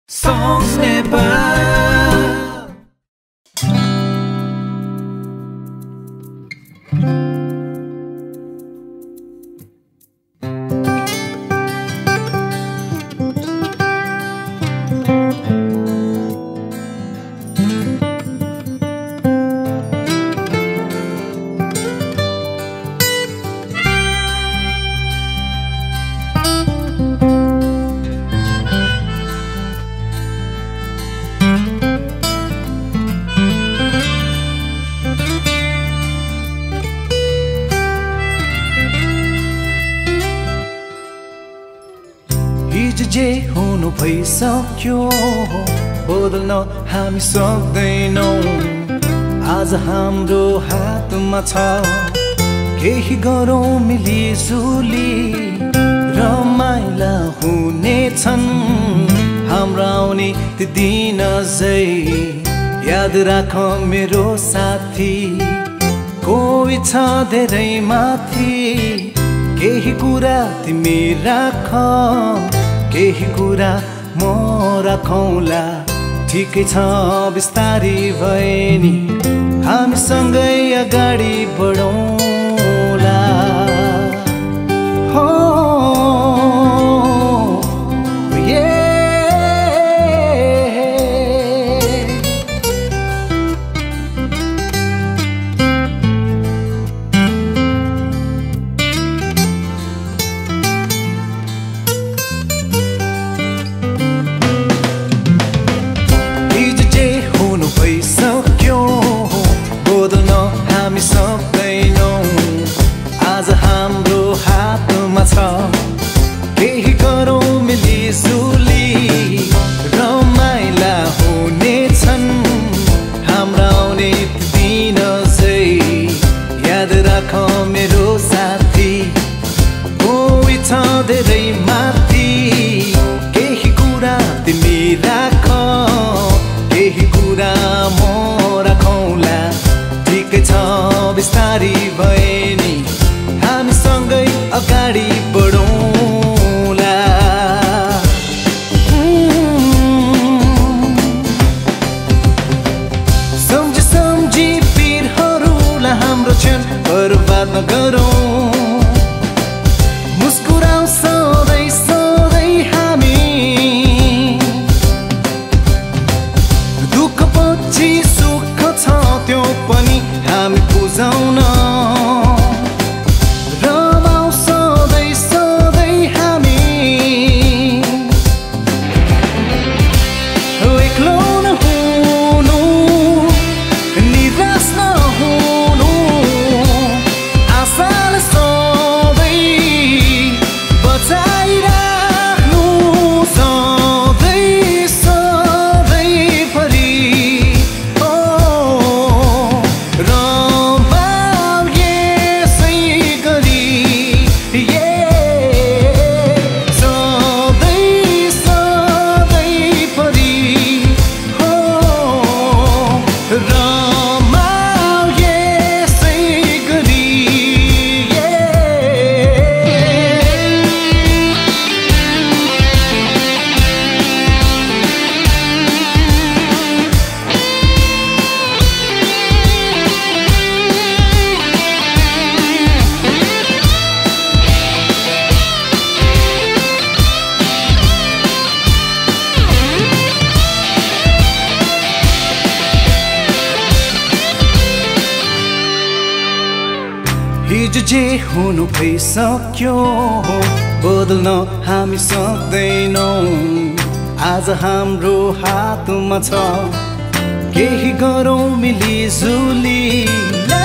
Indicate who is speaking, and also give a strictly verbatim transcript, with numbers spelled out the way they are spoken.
Speaker 1: Songs Nepal.
Speaker 2: हिजो जे हुनु भइसक्यो बदल्न हामी सक्दैनौं आज हाम्रो हातमा छ केही गरौँ मिलिजुली रमाइला हुनेछन् हाम्रो आउने ती दिन अझै याद राख मेरो साथी कोही छ धेरै माथि केही कुरा तिमी राख केही कुरा म राखौँला ठिकै छ बिस्तारी भए नि हामीसँगै अगाडि बढौँला हो भइसक्यो बदल्न हामी सक्दैनौं आज हाम्रो हातमा छ केही गरौँ मिलिजुली रमाइला हुनेछन् हाम्रा आउने दिन अझै याद राख मेरो साथी कोही छ धेरै माथि केही कुरा तिमी राख केही कुरा म राखौँला ठिकै छ बिस्तारी भए नि हामीसँगै अगाडि बढौँला सम्झी सम्झी पिरहरूलाई हाम्रो क्षण बर्बाद नगरौँ मुस्कुराउँ सधैँ सधैँ हामी दुःखपछि सुख छ त्यो पनि हामी बुझाउन रमाउँ सधैँ सधैँ हामी एक्लो नहुनु निराश नहुनु आशाले सधैँ बचाइराख्नु सधैँ सधैँभरि हिजो जे हुनु भइसक्यो बदल्न हामी सक्दैनौं आज हाम्रो हातमा छ केही गरौँ मिलिजुली